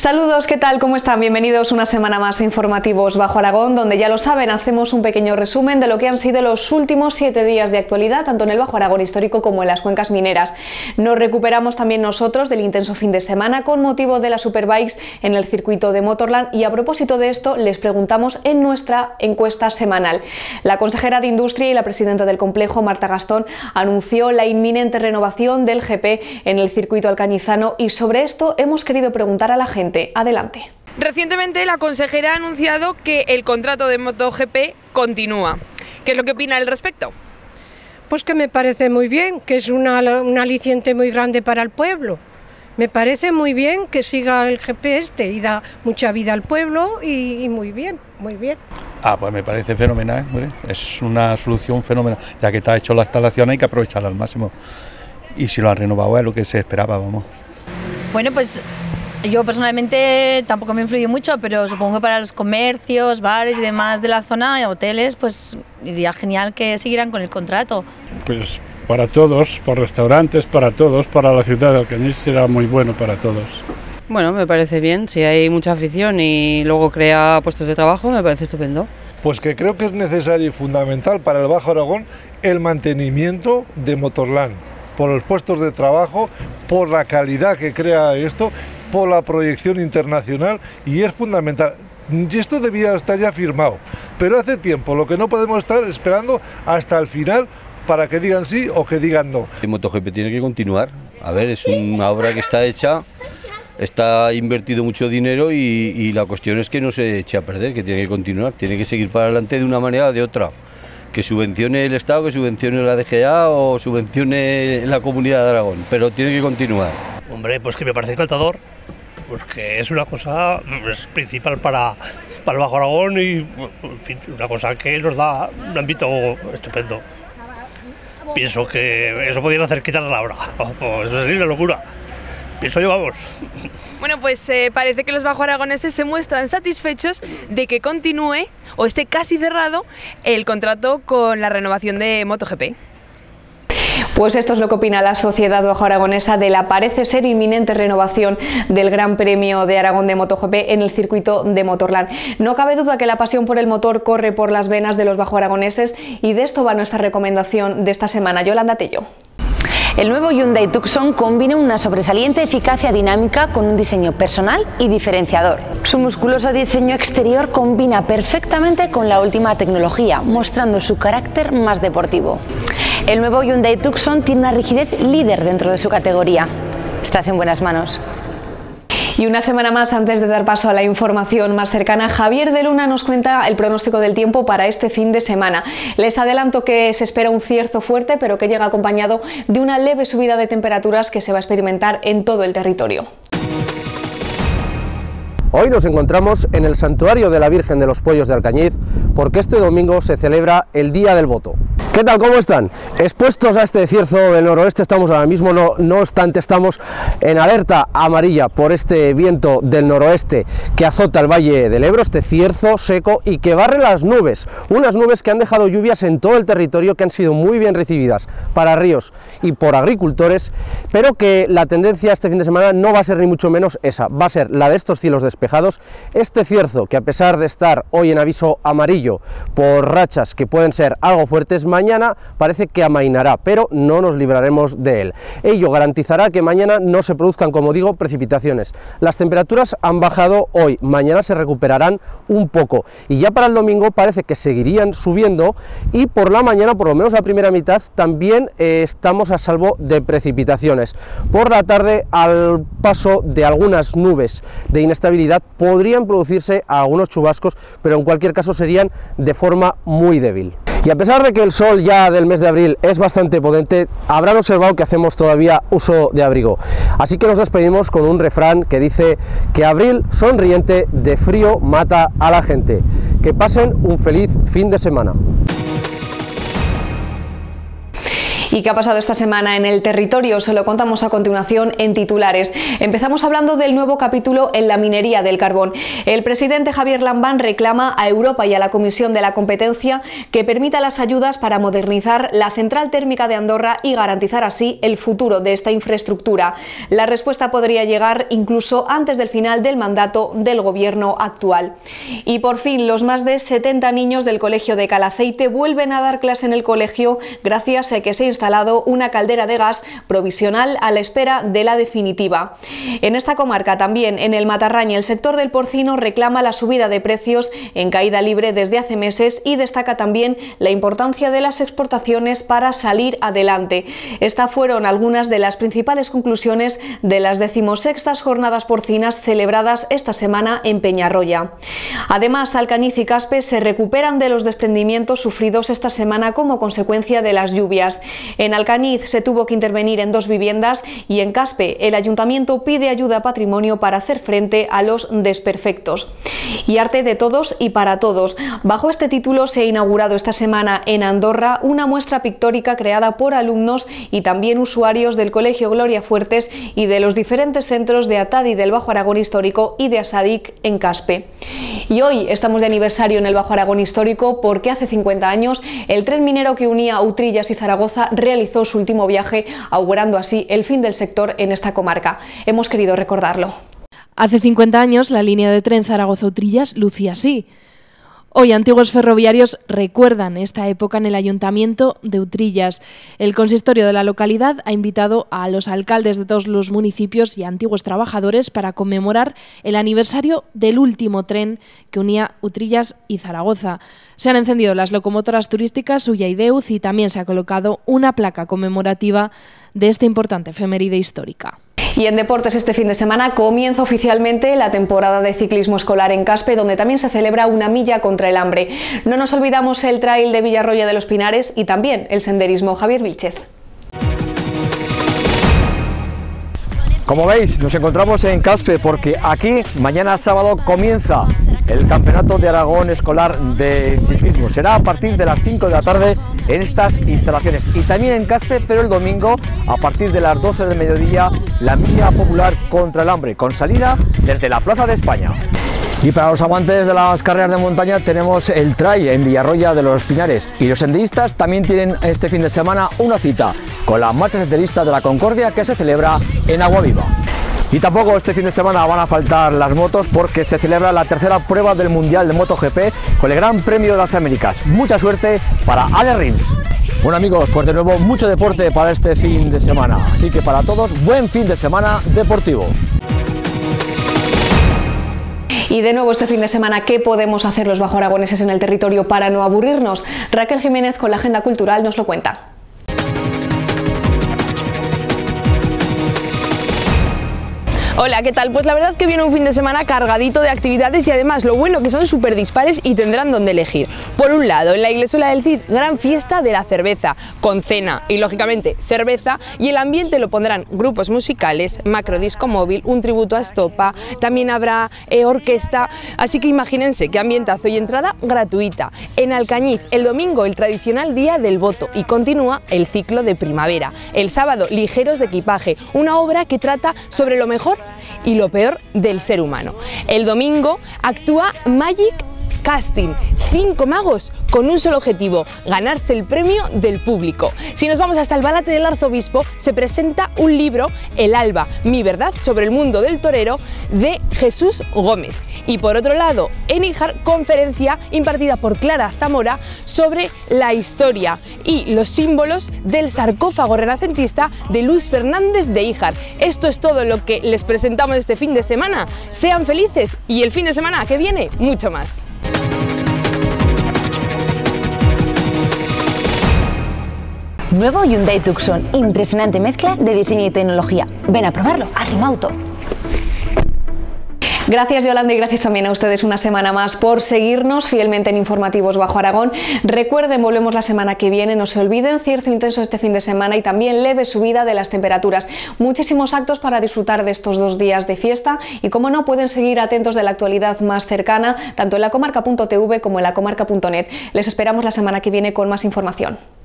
Saludos, ¿qué tal? ¿Cómo están? Bienvenidos una semana más a Informativos Bajo Aragón, donde ya lo saben, hacemos un pequeño resumen de lo que han sido los últimos 7 días de actualidad, tanto en el Bajo Aragón histórico como en las cuencas mineras. Nos recuperamos también nosotros del intenso fin de semana con motivo de las Superbikes en el circuito de Motorland, y a propósito de esto les preguntamos en nuestra encuesta semanal. La consejera de Industria y la presidenta del complejo, Marta Gastón, anunció la inminente renovación del GP en el circuito alcañizano, y sobre esto hemos querido preguntar a la gente. Adelante. Recientemente la consejera ha anunciado que el contrato de MotoGP continúa. ¿Qué es lo que opina al respecto? Pues que me parece muy bien, que es un aliciente muy grande para el pueblo. Me parece muy bien que siga el GP y da mucha vida al pueblo y muy bien, muy bien. Pues me parece fenomenal, hombre. Es una solución fenomenal. Ya que está hecho la instalación hay que aprovecharla al máximo. Y si lo han renovado es lo que se esperaba, vamos. Bueno, pues yo personalmente tampoco me influye mucho, pero supongo que para los comercios, bares y demás de la zona, hoteles, pues iría genial que siguieran con el contrato. Pues para todos, por restaurantes, para todos, para la ciudad de Alcañiz será muy bueno para todos. Bueno, me parece bien, si hay mucha afición y luego crea puestos de trabajo, me parece estupendo. Pues que creo que es necesario y fundamental para el Bajo Aragón el mantenimiento de Motorland, por los puestos de trabajo, por la calidad que crea esto, por la proyección internacional, y es fundamental. Y esto debía estar ya firmado, pero hace tiempo, lo que no podemos estar esperando hasta el final para que digan sí o que digan no. El MotoGP tiene que continuar. A ver, es una obra que está hecha, está invertido mucho dinero y la cuestión es que no se eche a perder, que tiene que continuar, tiene que seguir para adelante de una manera o de otra. Que subvencione el Estado, que subvencione la DGA o subvencione la Comunidad de Aragón, pero tiene que continuar. Hombre, pues que me parece encantador, pues que es una cosa principal para el Bajo Aragón y, en fin, una cosa que nos da un ámbito estupendo. Pienso que eso podrían hacer quitar la hora, pues eso sería una locura. Pienso yo, vamos. Bueno, pues parece que los bajoaragoneses se muestran satisfechos de que continúe o esté casi cerrado el contrato con la renovación de MotoGP. Pues esto es lo que opina la sociedad bajoaragonesa de la parece ser inminente renovación del Gran Premio de Aragón de MotoGP en el circuito de Motorland. No cabe duda que la pasión por el motor corre por las venas de los bajoaragoneses, y de esto va nuestra recomendación de esta semana. Yolanda Tello. El nuevo Hyundai Tucson combina una sobresaliente eficacia dinámica con un diseño personal y diferenciador. Su musculoso diseño exterior combina perfectamente con la última tecnología, mostrando su carácter más deportivo. El nuevo Hyundai Tucson tiene una rigidez líder dentro de su categoría. Estás en buenas manos. Y una semana más, antes de dar paso a la información más cercana, Javier de Luna nos cuenta el pronóstico del tiempo para este fin de semana. Les adelanto que se espera un cierzo fuerte, pero que llega acompañado de una leve subida de temperaturas que se va a experimentar en todo el territorio. Hoy nos encontramos en el Santuario de la Virgen de los Pueyos de Alcañiz, porque este domingo se celebra el Día del Voto. ¿Qué tal? ¿Cómo están? Expuestos a este cierzo del noroeste estamos ahora mismo, no obstante estamos en alerta amarilla por este viento del noroeste que azota el Valle del Ebro, este cierzo seco y que barre las nubes, unas nubes que han dejado lluvias en todo el territorio, que han sido muy bien recibidas para ríos y por agricultores, pero que la tendencia este fin de semana no va a ser ni mucho menos esa, va a ser la de estos cielos despejados, este cierzo que, a pesar de estar hoy en aviso amarillo por rachas que pueden ser algo fuertes, mañana parece que amainará, pero no nos libraremos de él. Ello garantizará que mañana no se produzcan, como digo, precipitaciones. Las temperaturas han bajado hoy, mañana se recuperarán un poco y ya para el domingo parece que seguirían subiendo, y por la mañana, por lo menos la primera mitad, también estamos a salvo de precipitaciones. Por la tarde, al paso de algunas nubes de inestabilidad, podrían producirse algunos chubascos, pero en cualquier caso serían de forma muy débil. Y a pesar de que el sol ya del mes de abril es bastante potente, habrán observado que hacemos todavía uso de abrigo. Así que nos despedimos con un refrán que dice que abril sonriente de frío mata a la gente. Que pasen un feliz fin de semana. ¿Y qué ha pasado esta semana en el territorio? Se lo contamos a continuación en titulares. Empezamos hablando del nuevo capítulo en la minería del carbón. El presidente Javier Lambán reclama a Europa y a la Comisión de la Competencia que permita las ayudas para modernizar la central térmica de Andorra y garantizar así el futuro de esta infraestructura. La respuesta podría llegar incluso antes del final del mandato del gobierno actual. Y por fin, los más de 70 niños del colegio de Calaceite vuelven a dar clase en el colegio gracias a que se ha instalado una caldera de gas provisional a la espera de la definitiva. En esta comarca, también en el Matarraña, el sector del porcino reclama la subida de precios en caída libre desde hace meses y destaca también la importancia de las exportaciones para salir adelante. Estas fueron algunas de las principales conclusiones de las 16ª jornadas porcinas celebradas esta semana en Peñarroya. Además, Alcañiz y Caspe se recuperan de los desprendimientos sufridos esta semana como consecuencia de las lluvias. En Alcañiz se tuvo que intervenir en 2 viviendas y en Caspe el ayuntamiento pide ayuda a patrimonio para hacer frente a los desperfectos. Y arte de todos y para todos. Bajo este título se ha inaugurado esta semana en Andorra una muestra pictórica creada por alumnos y también usuarios del Colegio Gloria Fuertes y de los diferentes centros de Atadi del Bajo Aragón Histórico y de Asadik en Caspe. Y hoy estamos de aniversario en el Bajo Aragón Histórico porque hace 50 años el tren minero que unía Utrillas y Zaragoza realizó su último viaje, augurando así el fin del sector en esta comarca. Hemos querido recordarlo. Hace 50 años la línea de tren Zaragoza-Utrillas lucía así. Hoy antiguos ferroviarios recuerdan esta época en el Ayuntamiento de Utrillas. El consistorio de la localidad ha invitado a los alcaldes de todos los municipios y a antiguos trabajadores para conmemorar el aniversario del último tren que unía Utrillas y Zaragoza. Se han encendido las locomotoras turísticas Ulla y Deuz y también se ha colocado una placa conmemorativa de esta importante efeméride histórica. Y en deportes, este fin de semana comienza oficialmente la temporada de ciclismo escolar en Caspe, donde también se celebra una milla contra el hambre. No nos olvidamos el trail de Villarroya de los Pinares y también el senderismo. Javier Vilchez. Como veis, nos encontramos en Caspe porque aquí mañana sábado comienza el Campeonato de Aragón Escolar de Ciclismo. Será a partir de las 5 de la tarde en estas instalaciones. Y también en Caspe, pero el domingo, a partir de las 12 del mediodía, la milla popular contra el hambre, con salida desde la Plaza de España. Y para los amantes de las carreras de montaña tenemos el trail en Villarroya de los Pinares. Y los senderistas también tienen este fin de semana una cita con la marcha senderista de la Concordia que se celebra en Aguaviva. Y tampoco este fin de semana van a faltar las motos porque se celebra la tercera prueba del Mundial de MotoGP con el Gran Premio de las Américas. Mucha suerte para Ale Rins. Bueno amigos, pues de nuevo mucho deporte para este fin de semana. Así que para todos, buen fin de semana deportivo. Y de nuevo este fin de semana, ¿qué podemos hacer los bajoaragoneses en el territorio para no aburrirnos? Raquel Jiménez con la agenda cultural nos lo cuenta. Hola, ¿qué tal? Pues la verdad que viene un fin de semana cargadito de actividades y además lo bueno que son súper dispares y tendrán donde elegir. Por un lado, en la Iglesuela del Cid, gran fiesta de la cerveza, con cena y lógicamente cerveza, y el ambiente lo pondrán grupos musicales, macro disco móvil, un tributo a Estopa, también habrá orquesta, así que imagínense qué ambientazo y entrada gratuita. En Alcañiz, el domingo, el tradicional Día del Voto y continúa el ciclo de primavera. El sábado, Ligeros de equipaje, una obra que trata sobre lo mejor y lo peor del ser humano. El domingo actúa Magic Casting, 5 magos con un solo objetivo, ganarse el premio del público. Si nos vamos hasta el Balate del Arzobispo, se presenta un libro, El Alba, mi verdad sobre el mundo del torero, de Jesús Gómez. Y por otro lado, en Híjar, conferencia impartida por Clara Zamora sobre la historia y los símbolos del sarcófago renacentista de Luis Fernández de Híjar. Esto es todo lo que les presentamos este fin de semana. Sean felices y el fin de semana que viene, mucho más. Nuevo Hyundai Tucson, impresionante mezcla de diseño y tecnología. Ven a probarlo a Rimauto. Gracias Yolanda y gracias también a ustedes una semana más por seguirnos fielmente en Informativos Bajo Aragón. Recuerden, volvemos la semana que viene, no se olviden, cierzo intenso este fin de semana y también leve subida de las temperaturas. Muchísimos actos para disfrutar de estos 2 días de fiesta y como no, pueden seguir atentos de la actualidad más cercana, tanto en lacomarca.tv como en lacomarca.net. Les esperamos la semana que viene con más información.